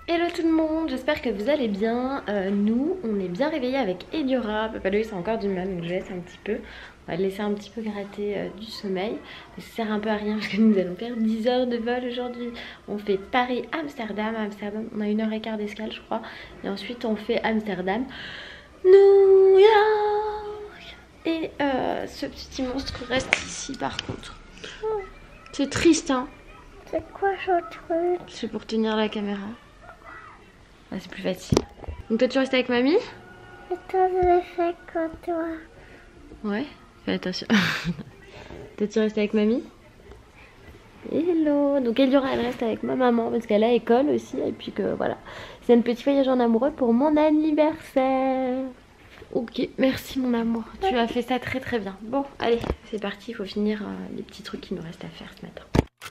Hello tout le monde, j'espère que vous allez bien. Nous, on est bien réveillés avec Eliora. Papa Loïs a encore du mal, donc je laisse un petit peu. On va le laisser un petit peu gratter du sommeil. Ça sert un peu à rien parce que nous allons faire 10 heures de vol aujourd'hui. On fait Paris-Amsterdam. Amsterdam, on a 1h15 d'escale je crois. Et ensuite on fait Amsterdam, New York. Et ce petit monstre reste ici par contre. C'est triste hein. C'est quoi ce truc? C'est pour tenir la caméra. Ah, c'est plus facile. Donc toi tu restes avec mamie? Et toi je le fais comme toi. Ouais, fais attention. Toi tu restes avec mamie? Hello. Donc Eliora elle reste avec ma maman parce qu'elle a école aussi. Et puis que voilà, c'est un petit voyage en amoureux pour mon anniversaire. Ok, merci mon amour, tu as fait ça très très bien. Bon allez, c'est parti, il faut finir les petits trucs qui nous restent à faire ce matin.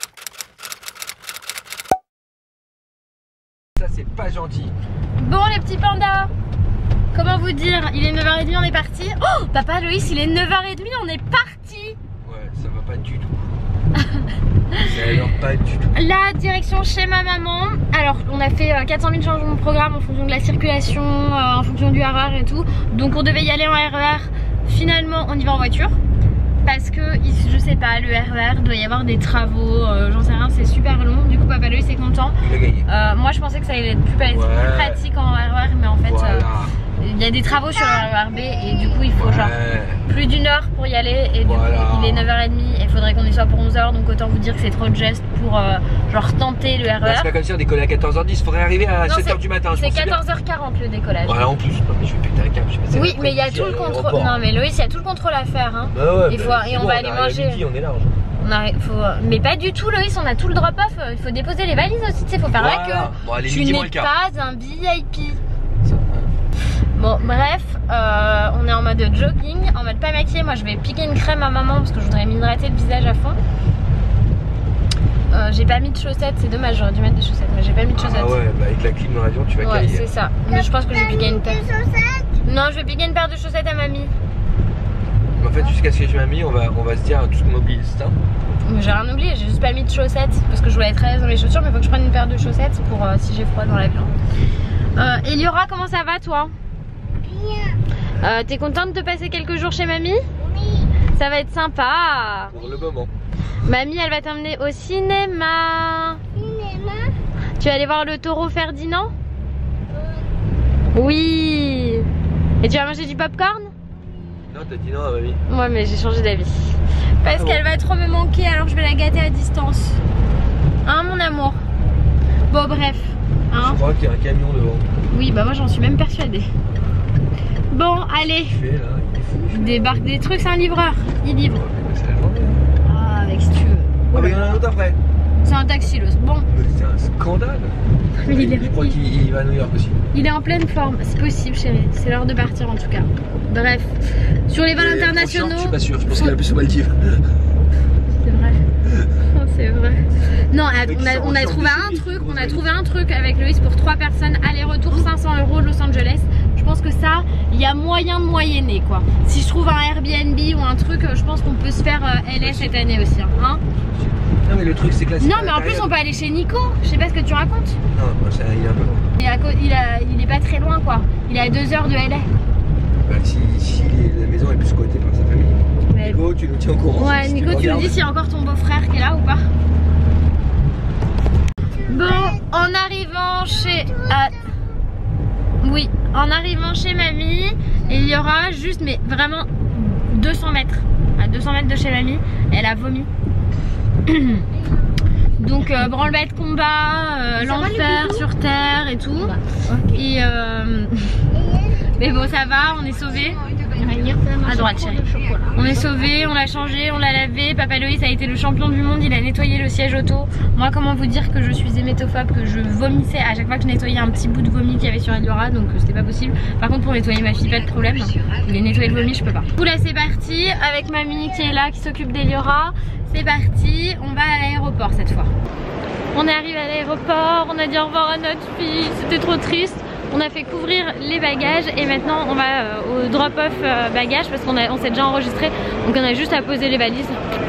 Ça c'est pas gentil. Bon les petits pandas, comment vous dire, il est 9h30, on est parti. Oh papa Loïs, il est 9h30, on est parti. Ouais, ça va pas du tout. Ça alors pas du tout. La direction chez ma maman. Alors on a fait 400 000 changements de programme en fonction de la circulation, en fonction du RER et tout. Donc on devait y aller en RER, finalement on y va en voiture. Parce que, je sais pas, le RER doit y avoir des travaux, j'en sais rien, c'est super long. Du coup, Papa Loïs est content. Il a gagné. Moi, je pensais que ça allait être plus pratique en RER, mais en fait, il y a des travaux sur le RER B et du coup, il faut genre plus d'une heure pour y aller. Et du coup, il est 9h30 et il faudrait qu'on y soit pour 11h. Donc, autant vous dire que c'est trop de gestes pour genre tenter le RER. C'est pas comme si on décollait à 14h10. Il faudrait arriver à 7h du matin. C'est 14h40 le décollage. Voilà, en plus. Non, mais je vais péter un câble. Oui, mais il y a tout le contrôle. Non, mais Loïs, il y a tout le contrôle à faire. Hein. Bah ouais, il faut, et on va aller manger. Midi, on est large. Mais pas du tout Loïs, on a tout le drop-off. Il faut déposer les valises aussi, tu sais, faut faire la queue. Bon, allez, tu n'es pas un VIP. Bon bref, on est en mode jogging, en mode pas maquillé. Moi je vais piquer une crème à maman parce que je voudrais m'hydrater le visage à fond. J'ai pas mis de chaussettes, c'est dommage, j'aurais dû mettre des chaussettes, mais j'ai pas mis de chaussettes. Ah ouais, bah avec la clim dans l'avion tu vas cailler. Ouais c'est ça, mais je pense que je vais piquer une paire. Non, je vais piquer une paire de chaussettes à mamie. En fait jusqu'à ce que je m'ai mis, on va se dire tout qu'on oublie ça. Mais j'ai rien oublié, j'ai juste pas mis de chaussettes parce que je voulais être à l'aise dans les chaussures, mais il faut que je prenne une paire de chaussettes pour si j'ai froid dans l'avion. Eliora, comment ça va toi? Bien. T'es contente de passer quelques jours chez mamie? Oui. Ça va être sympa. Pour le moment. Mamie elle va t'emmener au cinéma. Cinéma. Tu vas aller voir le taureau Ferdinand? Oui. Et tu vas manger du popcorn? Non, t'as dit non à mamie. Ouais mais j'ai changé d'avis. Parce qu'elle va trop me manquer alors je vais la gâter à distance. Hein mon amour? Bon bref. Hein? Je crois qu'il y a un camion devant. Oui bah moi j'en suis même persuadée. Bon allez. Il Débarque des trucs, c'est un livreur. Il livre. C'est la journée. Ah avec si tu veux. Ah mais il y en a un autre après. C'est un taxi l'os. Bon. C'est un scandale. Mais Je crois qu'il va à New York aussi. Il est en pleine forme, c'est possible chérie, c'est l'heure de partir en tout cas. Bref, sur les vols internationaux... Je suis pas sûr, je pense qu'il a plus aux Maldives. C'est vrai. Oh, c'est vrai. Non, on a trouvé un truc avec Loïs pour 3 personnes, aller-retour 500 € Los Angeles. Je pense que ça, il y a moyen de moyenner quoi. Si je trouve un Airbnb ou un truc, je pense qu'on peut se faire LA cette année aussi. Hein. Non mais le truc c'est que là, non mais en plus on peut aller chez Nico, je sais pas ce que tu racontes. Non, il est un peu loin. Il est pas très loin quoi, il est à 2 heures de LA. Bah, si la maison est plus cotée par sa famille. Mais... Nico, tu nous tiens au courant. Ouais, si Nico, tu nous dis s'il y a encore ton beau-frère qui est là ou pas. Bon, en arrivant chez... Oui, en arrivant chez mamie, il y aura juste, mais vraiment 200 mètres. À 200 mètres de chez mamie, elle a vomi. Donc branle-bas de combat, l'enfer sur terre et tout. Et mais bon ça va, on est sauvés. À droite chérie. On est sauvés, on l'a changé, on l'a lavé. Papa Loïs a été le champion du monde, il a nettoyé le siège auto. Moi comment vous dire que je suis hémétophobe, que je vomissais à chaque fois que je nettoyais un petit bout de vomi qu'il y avait sur Eliora, donc c'était pas possible. Par contre pour nettoyer ma fille pas de problème, mais nettoyer le vomi je peux pas. Du coup là c'est parti, avec mamie qui est là, qui s'occupe d'Eliora. C'est parti, on va à l'aéroport cette fois. On est arrivé à l'aéroport, on a dit au revoir à notre fille, c'était trop triste. On a fait couvrir les bagages et maintenant on va au drop-off bagages parce qu'on s'est déjà enregistré. Donc on a juste à poser les valises.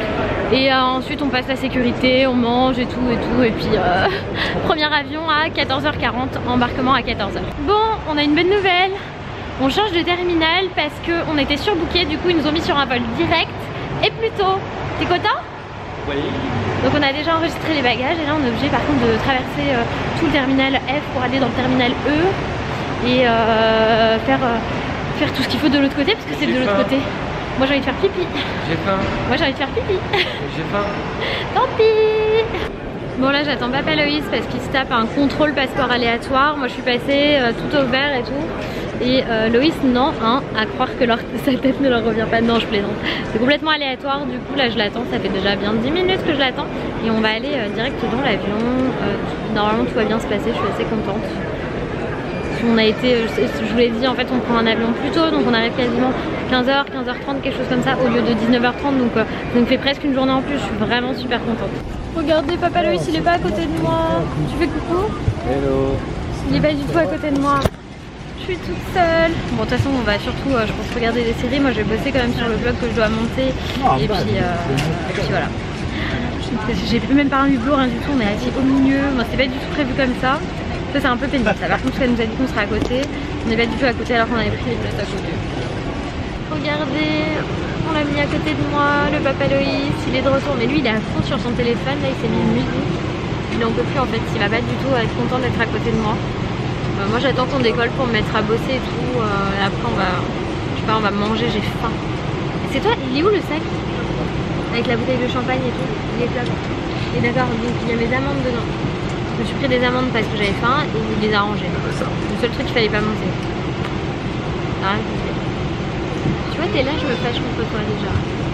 Et ensuite on passe la sécurité, on mange et tout. Et puis premier avion à 14h40, embarquement à 14h. Bon, on a une bonne nouvelle. On change de terminal parce qu'on était surbooké. Du coup ils nous ont mis sur un vol direct et plus tôt. T'es content? Oui. Donc on a déjà enregistré les bagages et là on est obligé par contre de traverser tout le terminal F pour aller dans le terminal E et faire tout ce qu'il faut de l'autre côté parce que c'est de l'autre côté. Moi j'ai envie de faire pipi. J'ai faim. Moi j'ai envie de faire pipi. J'ai faim. Tant pis. Bon là j'attends Papa Loïs parce qu'il se tape un contrôle passeport aléatoire. Moi je suis passée tout au vert et tout. Et Loïs non, hein, à croire que sa tête ne leur revient pas. Non je plaisante. C'est complètement aléatoire. Du coup là je l'attends. Ça fait déjà bien 10 minutes que je l'attends. Et on va aller direct dans l'avion. Normalement tout va bien se passer. Je suis assez contente. On a été, je vous l'ai dit, en fait on prend un avion plus tôt, donc on arrive quasiment 15h, 15h30, quelque chose comme ça, au lieu de 19h30, donc ça nous fait presque une journée en plus. Je suis vraiment super contente. Regardez, Papa Loïs, il est pas à côté de moi. Tu fais coucou? Hello. Il est pas du tout à côté de moi. Je suis toute seule. Bon, de toute façon on va surtout, je pense, regarder des séries. Moi je vais bosser quand même sur le vlog que je dois monter. Et puis voilà. J'ai même pas un hublot, rien du tout, on est assis au milieu. Moi c'était pas du tout prévu comme ça. Ça c'est un peu pénible ça. Par contre elle nous a dit qu'on serait à côté. On n'est pas du tout à côté alors qu'on avait pris les places à côté. Regardez, on l'a mis à côté de moi, le Papa Loïs, il est de retour. Mais lui il est à fond sur son téléphone, là il s'est mis une musique. Il en peut plus en fait, il va pas du tout être content d'être à côté de moi. Moi j'attends qu'on décolle pour me mettre à bosser et tout. Et après on va, je sais pas, on va manger, j'ai faim. C'est toi, il est où le sac? Avec la bouteille de champagne et tout, il est là. Et d'accord, donc il y a mes amandes dedans. Je me suis pris des amandes parce que j'avais faim et il les a rangées. Le seul truc qu'il fallait pas monter. Rien que c'est. Tu vois, t'es là, je me fâche contre toi déjà.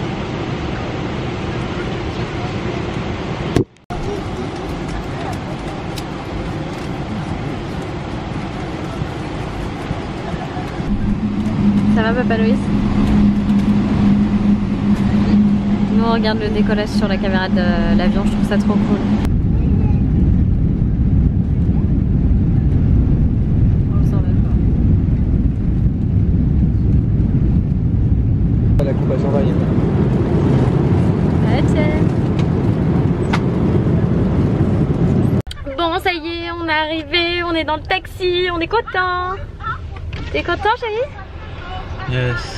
Ça va, Papa Loïs? Nous on regarde le décollage sur la caméra de l'avion, je trouve ça trop cool. La coupe à champagne. Bon, ça y est, on est arrivé, on est dans le taxi, on est content. T'es content, chérie? Yes.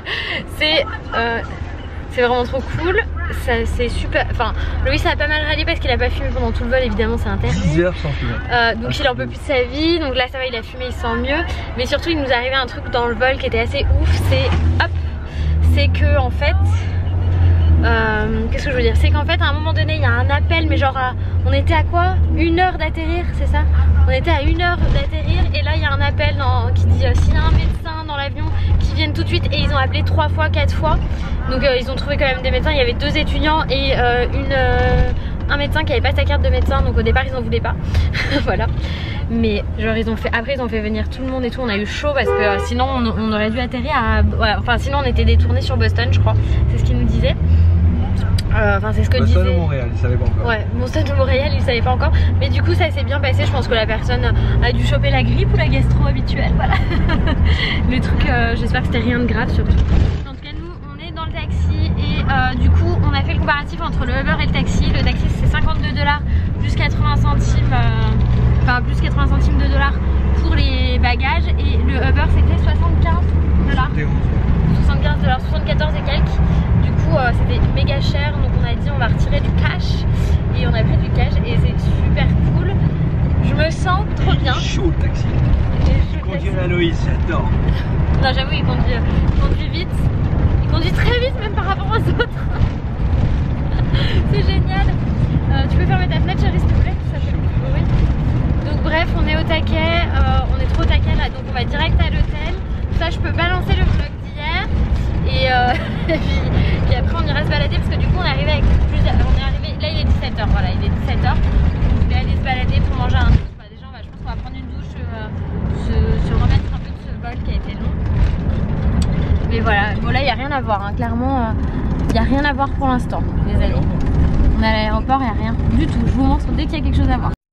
C'est vraiment trop cool. C'est super. Enfin, Louis ça a pas mal râlé parce qu'il a pas fumé pendant tout le vol, évidemment c'est interdit. 10 heures sans fumer. Donc il en peut plus de sa vie. Donc là ça va, il a fumé, il sent mieux. Mais surtout il nous est arrivé un truc dans le vol qui était assez ouf. C'est que en fait, qu'est-ce que je veux dire, c'est qu'en fait à un moment donné il y a un appel, mais genre on était à quoi, 1 heure d'atterrir, c'est ça? On était à 1 heure d'atterrir et là il y a un appel qui dit s'il y a un médecin dans l'avion qui vienne tout de suite, et ils ont appelé 3 fois, 4 fois. Donc ils ont trouvé quand même des médecins. Il y avait 2 étudiants et un médecin qui avait pas sa carte de médecin, donc au départ ils en voulaient pas. Voilà. Mais genre après ils ont fait venir tout le monde et tout. On a eu chaud parce que sinon on aurait dû atterrir à, ouais, enfin sinon on était détourné sur Boston, je crois. C'est ce qu'ils nous disaient. Enfin c'est ce que disait. Boston ou Montréal, ils savaient pas encore. Ouais, Boston ou Montréal, ils savaient pas encore. Mais du coup ça s'est bien passé. Je pense que la personne a dû choper la grippe ou la gastro habituelle. Voilà. Le truc, j'espère que c'était rien de grave surtout. En tout cas nous on est dans le taxi et du coup on a fait le comparatif entre le Uber et le taxi. Le taxi c'est 52 $ plus 80 centimes, enfin plus 80 centimes de dollars pour les bagages, et le Uber c'était 75 $. 75 $, 74 et quelques. Du coup c'était méga cher, donc on a dit on va retirer du cash et on a pris du cash et c'est super cool. Je me sens trop bien. Chaud le taxi. Conduire à Loïs, j'adore. Non j'avoue il conduit vite. Il conduit très vite même par rapport aux autres. C'est génial. Tu peux fermer ta fenêtre chérie s'il te plaît? Ça fait beaucoup de bruit. Donc bref on est au taquet, on est trop au taquet là, donc on va direct à l'hôtel. Ça je peux balancer le vlog d'hier. Et puis après on ira se balader parce que du coup on est arrivé avec plusieurs. On est arrivé, là il est 17h, voilà il est 17h. On voulait aller se balader pour manger un truc. Bah, déjà je pense qu'on va prendre une douche, se remettre un peu de ce vol qui a été long. Mais voilà, bon là il n'y a rien à voir, hein. Clairement il n'y a rien à voir pour l'instant les amis. On est à l'aéroport, il n'y a rien du tout. Je vous montre dès qu'il y a quelque chose à voir.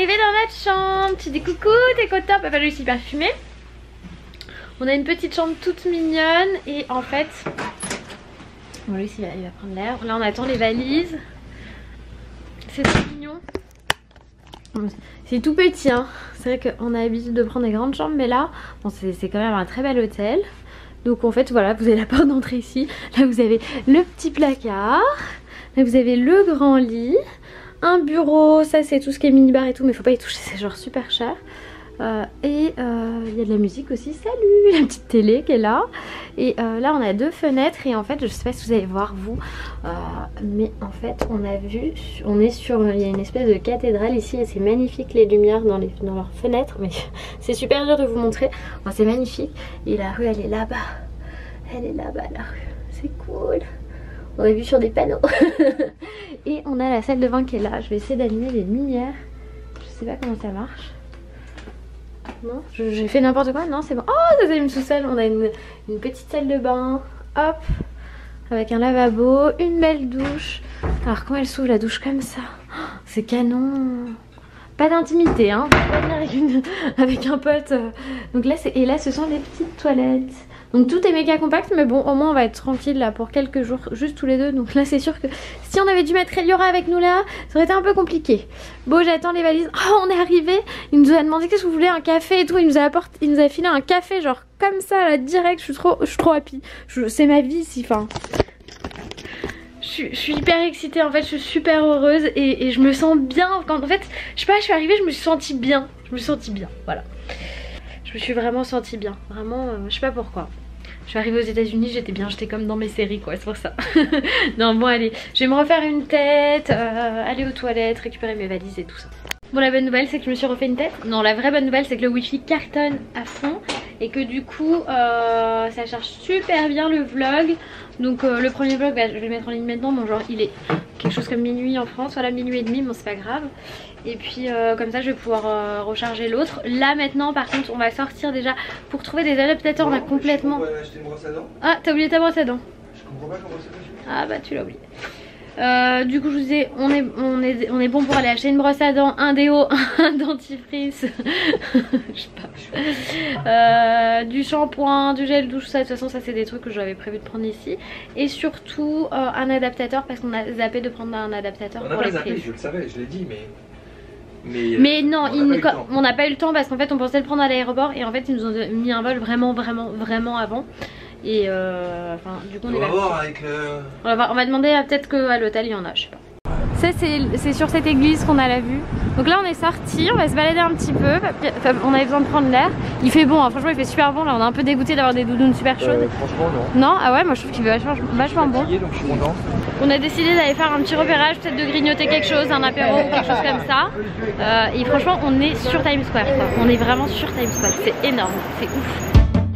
arrivé dans notre chambre. Tu dis coucou, t'es content? Papa lui aussi parfumé. On a une petite chambre toute mignonne et en fait, bon, lui il va prendre l'air. Là on attend les valises. C'est trop mignon. C'est tout petit hein. C'est vrai qu'on a l'habitude de prendre des grandes chambres mais là, bon, c'est quand même un très bel hôtel. Donc en fait voilà, vous avez la porte d'entrée ici. Là vous avez le petit placard. Là vous avez le grand lit. Un bureau, ça c'est tout ce qui est minibar et tout, mais faut pas y toucher, c'est genre super cher. Et il y a de la musique aussi, salut, la petite télé qui est là. Et là on a 2 fenêtres et en fait je sais pas si vous allez voir vous, mais en fait on a vu, on est sur, il y a une espèce de cathédrale ici et c'est magnifique les lumières dans leurs fenêtres, mais c'est super dur de vous montrer. Enfin, c'est magnifique et la rue elle est là-bas, la rue, c'est cool. On a vu sur des panneaux. Et on a la salle de bain qui est là. Je vais essayer d'allumer les lumières. Je sais pas comment ça marche. Non, j'ai fait n'importe quoi. Non, c'est bon. Oh, ça s'allume tout seul. On a une petite salle de bain. Hop. Avec un lavabo. Une belle douche. Alors comment elle s'ouvre la douche comme ça? Oh, c'est canon. Pas d'intimité hein. Pas venir avec un pote. Donc là, et là ce sont les petites toilettes. Donc tout est méga compact mais bon au moins on va être tranquille là pour quelques jours juste tous les deux. Donc là c'est sûr que si on avait dû mettre Eliora avec nous là ça aurait été un peu compliqué. Bon j'attends les valises. Oh on est arrivé. Il nous a demandé qu'est-ce que vous voulez, un café et tout. Il nous a filé un café genre comme ça là direct. Je suis trop happy. C'est ma vie ici enfin. Je suis hyper excitée en fait, je suis super heureuse et je me sens bien. En fait je sais pas, je suis arrivée, je me suis sentie bien. Voilà. Je me suis vraiment sentie bien. Vraiment je sais pas pourquoi. Je suis arrivée aux États-Unis, j'étais bien, j'étais comme dans mes séries quoi, c'est pour ça. Non bon allez, je vais me refaire une tête, aller aux toilettes, récupérer mes valises et tout ça. Bon la bonne nouvelle c'est que je me suis refait une tête. Non la vraie bonne nouvelle c'est que le wifi cartonne à fond. Et que du coup ça charge super bien le vlog. Donc le premier vlog bah, je vais le mettre en ligne maintenant. Bon genre il est quelque chose comme minuit en France, voilà minuit et demi, bon c'est pas grave. Et puis comme ça je vais pouvoir recharger l'autre. Là maintenant par contre on va sortir déjà pour trouver des adaptateurs. On a complètement... acheter une brosse à dents. Ah t'as oublié ta brosse à dents. Je comprends pas comment ça fait. Ah bah tu l'as oublié. Du coup je vous disais on est bon pour aller acheter une brosse à dents, un déo, un dentifrice. Je sais pas. Du shampoing, du gel douche, ça de toute façon ça c'est des trucs que j'avais prévu de prendre ici. Et surtout un adaptateur parce qu'on a zappé de prendre un adaptateur pour les prises. Je le savais, je l'ai dit mais non, on n'a pas eu le temps parce qu'en fait on pensait le prendre à l'aéroport et en fait ils nous ont mis un vol vraiment avant. Et enfin du coup on va voir avec on va demander peut-être qu'à l'hôtel il y en a, je sais pas. Ça c'est sur cette église qu'on a la vue. Donc là on est sorti, on va se balader un petit peu. On avait besoin de prendre l'air. Il fait bon hein. Franchement il fait super bon là, on est un peu dégoûté d'avoir des doudounes super chaudes. Franchement non. Non? Ah ouais moi je trouve qu'il fait vachement bon. Donc je suis content. On a décidé d'aller faire un petit repérage, peut-être de grignoter quelque chose, un apéro ou quelque chose comme ça. Et franchement on est sur Times Square quoi. On est vraiment sur Times Square, c'est énorme, c'est ouf.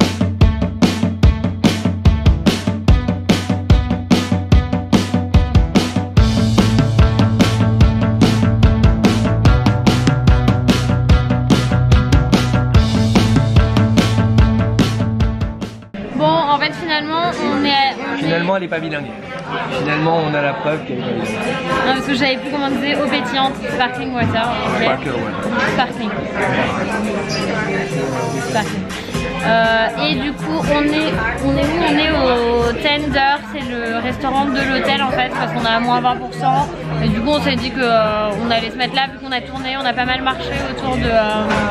Finalement elle est pas bilingue. Finalement on a la preuve qu'elle est pas bilingue. Non parce que j'avais plus commandé eau pétillante, sparkling water. Sparkling. Et du coup on est où? On est au Tender, c'est le restaurant de l'hôtel en fait parce qu'on a à moins 20%. Et du coup on s'est dit que on allait se mettre là vu qu'on a tourné, on a pas mal marché autour de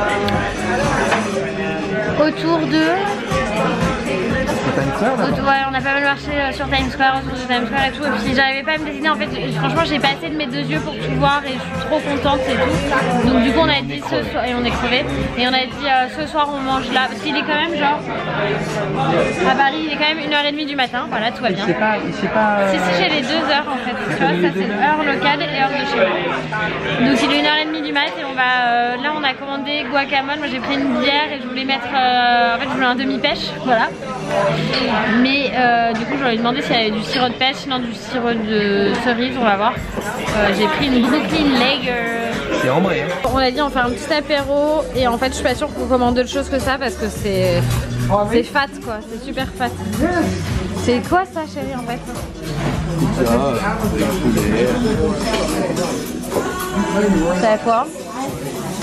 ouais, on a pas mal marché sur Times Square, autour de Times Square et tout. Et puis j'arrivais pas à me décider en fait. Franchement j'ai pas assez de mes 2 yeux pour tout voir et je suis trop contente et tout. Donc du coup on a dit ce soir, et on est crevé. Et on a dit ce soir on mange là. Parce qu'il est quand même genre à Paris il est quand même 1h30 du matin. Voilà tout va bien. Si j'ai les 2 heures en fait. Tu vois ça c'est heure locale et heure de chez moi. Donc il est 1h30 du mat et on va là on a commandé guacamole. Moi j'ai pris une bière et je voulais mettre en fait je voulais un demi-pêche. Voilà. Mais du coup je leur ai demandé s'il y avait du sirop de pêche, sinon du sirop de cerise, on va voir. J'ai pris une Brooklyn Lager. C'est en vrai hein. On a dit on fait un petit apéro et en fait je suis pas sûre qu'on commande d'autres choses que ça parce que c'est fat quoi, c'est super fat. C'est quoi ça chérie en fait? Ça a quoi?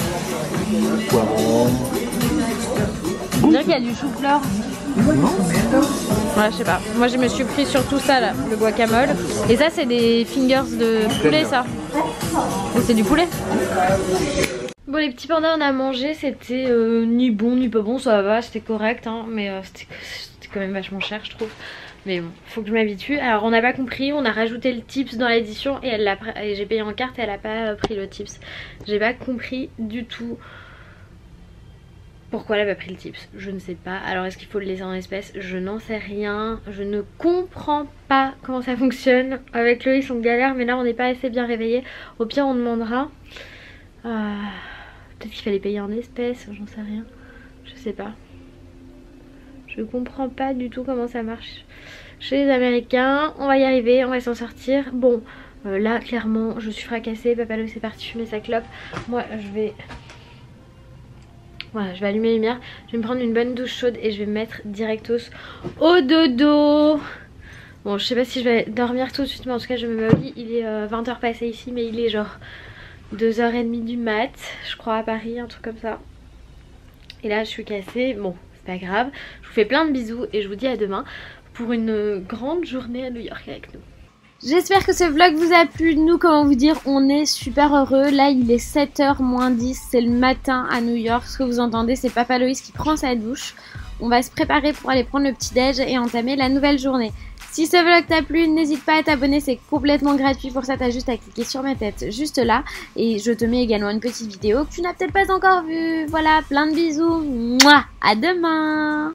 poireaux. On dirait qu'il y a du chou-fleur. Ouais, je sais pas. Moi, je me suis pris sur tout ça là, le guacamole. Et ça, c'est des fingers de poulet, ça. Ou c'est du poulet. Bon, les petits pandas, on a mangé. C'était ni bon ni pas bon, ça va, c'était correct, hein, mais c'était quand même vachement cher, je trouve. Mais bon, faut que je m'habitue. Alors, on n'a pas compris, on a rajouté le tips dans l'édition et j'ai payé en carte et elle a pas pris le tips. J'ai pas compris du tout. Pourquoi elle n'a pas pris le tips? Je ne sais pas. Alors est-ce qu'il faut le laisser en espèces? Je n'en sais rien. Je ne comprends pas comment ça fonctionne. Avec Loïs on galère mais là on n'est pas assez bien réveillé. Au pire on demandera. Peut-être qu'il fallait payer en espèces, j'en sais rien. Je sais pas. Je comprends pas du tout comment ça marche chez les Américains. On va y arriver, on va s'en sortir. Bon, là clairement je suis fracassée. Papa Loïs est parti fumer sa clope. Moi je vais... Voilà, je vais allumer les lumières, je vais me prendre une bonne douche chaude et je vais me mettre directos au dodo. Bon, je sais pas si je vais dormir tout de suite, mais en tout cas je me mets au lit. Il est 20h passé ici, mais il est genre 2h30 du mat, je crois, à Paris, un truc comme ça. Et là je suis cassée, bon, c'est pas grave. Je vous fais plein de bisous et je vous dis à demain pour une grande journée à New York avec nous. J'espère que ce vlog vous a plu. Nous, comment vous dire, on est super heureux. Là, il est 7h moins 10, c'est le matin à New York. Ce que vous entendez, c'est Papa Loïs qui prend sa douche. On va se préparer pour aller prendre le petit déj et entamer la nouvelle journée. Si ce vlog t'a plu, n'hésite pas à t'abonner, c'est complètement gratuit. Pour ça, t'as juste à cliquer sur ma tête juste là. Et je te mets également une petite vidéo que tu n'as peut-être pas encore vue. Voilà, plein de bisous. Mouah, à demain.